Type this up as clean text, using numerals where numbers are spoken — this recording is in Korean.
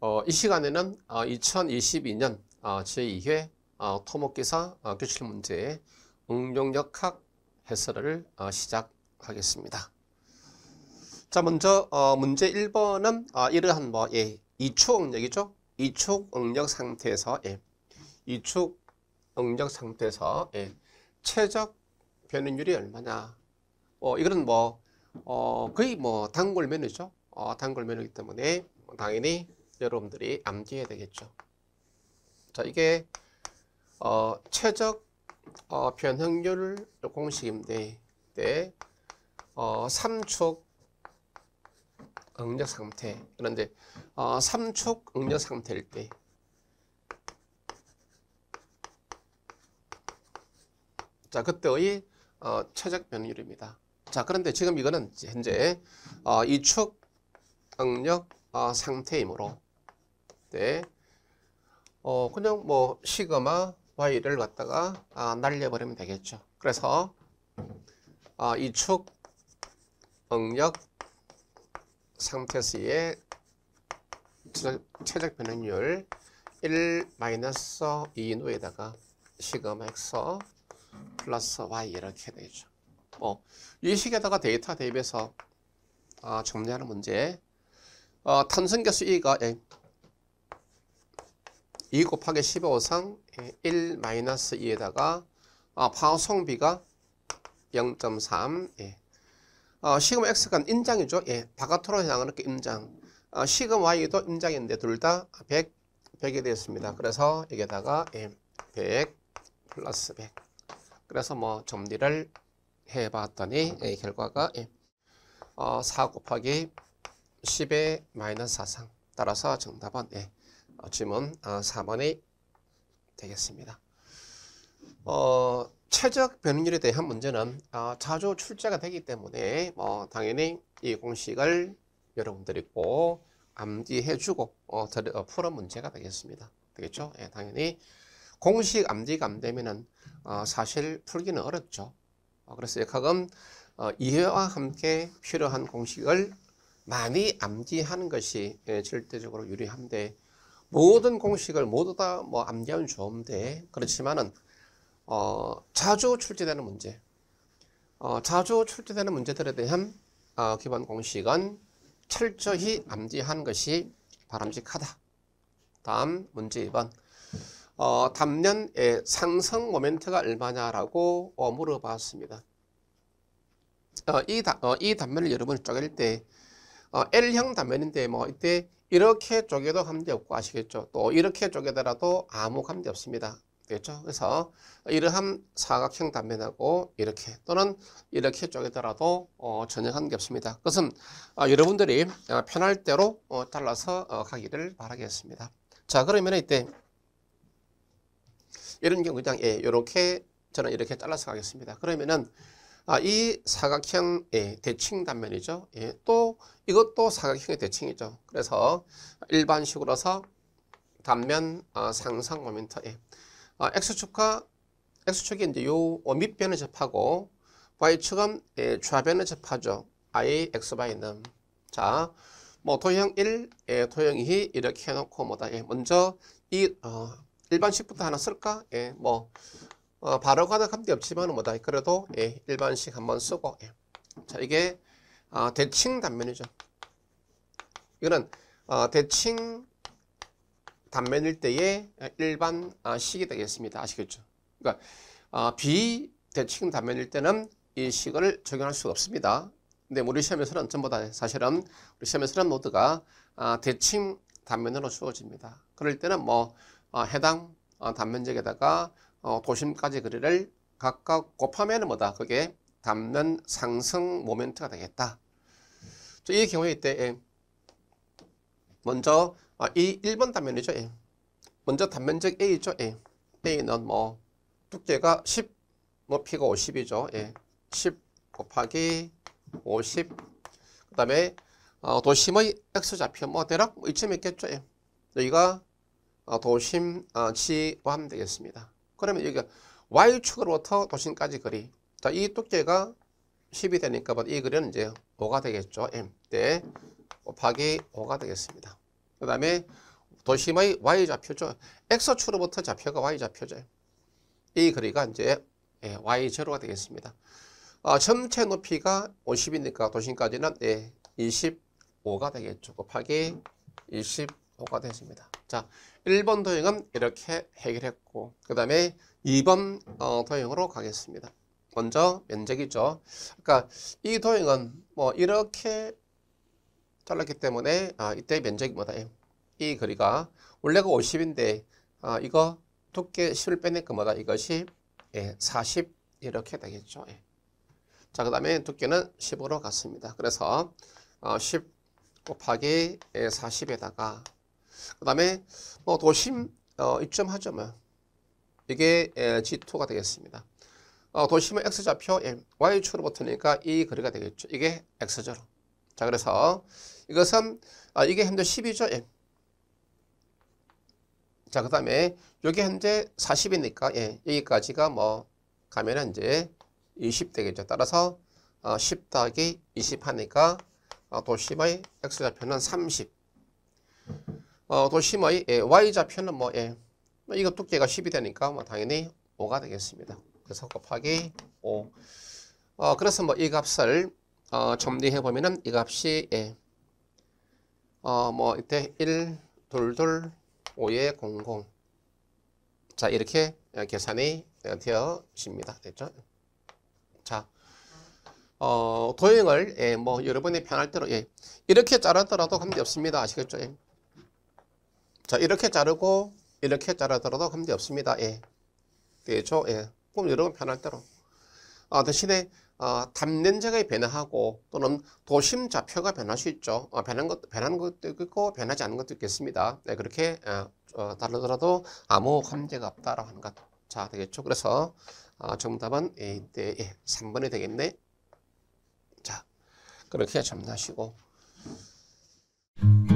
이 시간에는 2022년 제2회 토목기사 교실문제 응용역학 해설을 시작하겠습니다. 자, 먼저 문제 1번은 이러한 이축 응력이죠. 이축 응력 상태에서 이축 응력 상태에서 최적 변응률이 얼마냐. 이거는 거의 단골면이죠. 단골면이기 때문에 당연히 여러분들이 암기해야 되겠죠. 자, 이게 최적 변형률 공식인데 3축 응력 상태. 그런데 3축 응력 상태일 때 자, 그때의 최적 변형률입니다. 자, 그런데 지금 이거는 현재 2축 응력 상태이므로 그냥 시그마 y를 갖다가 날려버리면 되겠죠. 그래서 2축 응력 상태에서의 최적 변형률 1-2노에다가 시그마 x 플러스 y 이렇게 되죠. 이 식에다가 데이터 대입해서 정리하는 문제. 탄성계수 E가 2 곱하기 15상 1-2에다가 파송비가 0.3 시그마 X가 인장이죠. 바깥으로 향하는 게 임장. 시그마 Y도 임장인데 둘 다 100이 되었습니다. 그래서 여기에다가 100 플러스 100. 그래서 정리를 해봤더니 결과가 4 곱하기 10의 마이너스 4상. 따라서 정답은 지문 4번이 되겠습니다. 최적 변형률에 대한 문제는 자주 출제가 되기 때문에 당연히 이 공식을 여러분들이 꼭 암기해주고 풀어 문제가 되겠습니다. 되겠죠? 당연히 공식 암기가 안 되면은 사실 풀기는 어렵죠. 그래서 역학은 이해와 함께 필요한 공식을 많이 암기하는 것이 절대적으로 유리한데, 모든 공식을 모두 다 암기하면 좋은데, 그렇지만은 자주 출제되는 문제, 자주 출제되는 문제들에 대한 기본 공식은 철저히 암기하는 것이 바람직하다. 다음 문제 2번. 단면의 상승 모멘트가 얼마냐라고 물어봤습니다. 이 단면을 여러분이 쪼갤 때 L형 단면인데 이때 이렇게 쪼개도 감지 없고 아시겠죠? 또 이렇게 쪼개더라도 아무 감지 없습니다. 되겠죠? 그래서 이러한 사각형 단면하고 이렇게 또는 이렇게 쪼개더라도 전혀 관계 없습니다. 그것은 여러분들이 편할 대로 잘라서 가기를 바라겠습니다. 자, 그러면 이때 이런 경우 그냥 이렇게 저는 이렇게 잘라서 가겠습니다. 그러면은 이 사각형의 대칭 단면이죠. 또 이것도 사각형의 대칭이죠. 그래서 일반식으로서 단면 상상 모멘트 x축이 이제 요 밑변을 접하고 y축은 좌변을 접하죠. i x y는 자, 도형 1, 도형 2 이렇게 해놓고 먼저 이 일반식부터 하나 쓸까? 바로 가는 감지 없지만 그래도 일반식 한번 쓰고 자, 이게 대칭 단면이죠. 이거는 대칭 단면일 때의 일반 식이 되겠습니다. 아시겠죠? 그러니까 비대칭 단면일 때는 이 식을 적용할 수가 없습니다. 근데 우리 시험에서는 전부 다 사실은 우리 시험에서는 모두가 대칭 단면으로 주어집니다. 그럴 때는 해당 단면적에다가 도심까지 거리를 각각 곱하면 그게 단면 상승 모멘트가 되겠다. 이 경우에 이때 먼저 이 1번 단면이죠. 먼저 단면적 A죠. A는 두께가 10, 높이가 50이죠. 10 곱하기 50. 그 다음에 도심의 X좌표 대략 이쯤 있겠죠. 여기가 도심 G와 하면 되겠습니다. 그러면 여기가 Y축으로부터 도심까지 거리. 자, 이 두께가 10이 되니까 이 거리는 이제 5가 되겠죠. 네. 곱하기 5가 되겠습니다. 그 다음에 도심의 y좌표죠. x축으로부터 좌표가 y좌표죠. 이 거리가 이제 y0가 되겠습니다. 전체 높이가 50이니까 도심까지는 25가 되겠죠. 곱하기 25가 됐습니다. 자, 1번 도형은 이렇게 해결했고, 그 다음에 2번 도형으로 가겠습니다. 먼저 면적이죠. 그러니까 이 도형은 뭐 이렇게 잘랐기 때문에 이때 면적이 뭐다? 이 거리가 원래가 50인데 이거 두께 10을 빼니까 뭐다? 이것이 40 이렇게 되겠죠. 자, 그 다음에 두께는 10으로 갔습니다. 그래서 10 곱하기 40에다가 그 다음에 뭐 도심 이점 하죠. 뭐 이게 G2가 되겠습니다. 도심의 x좌표 y축으로 붙으니까 이 거리가 되겠죠. 이게 x좌로. 자, 그래서 이것은 이게 현재 10이죠. 자, 그 다음에 여기 현재 40이니까 여기까지가 뭐 가면은 이제 20 되겠죠. 따라서 10 더하기 20 하니까 도심의 x좌표는 30. 도심의 y좌표는 뭐 이거 두께가 10이 되니까 뭐 당연히 5가 되겠습니다. 그래서 곱하기 5. 그래서 뭐 이 값을 정리해 보면은 이 값이 뭐 이때 1, 2, 2, 5에 00. 자, 이렇게 계산이 되어집니다. 됐죠? 자, 도형을 뭐 여러분이 편할 대로 이렇게 자르더라도 관계없습니다. 아시겠죠? 자, 이렇게 자르고 이렇게 자르더라도 관계없습니다. 되죠? 그럼 여러분 편할 대로. 대신에 담len적이 변화하고 또는 도심 좌표가 변할 수 있죠. 변하는 것도 있고 변하지 않는 것도 있겠습니다. 그렇게 다르더라도 아무 관계가 없다라고 하는 것. 자, 되겠죠. 그래서 정답은 이때 3번이 되겠네. 자, 그렇게 정리하시고.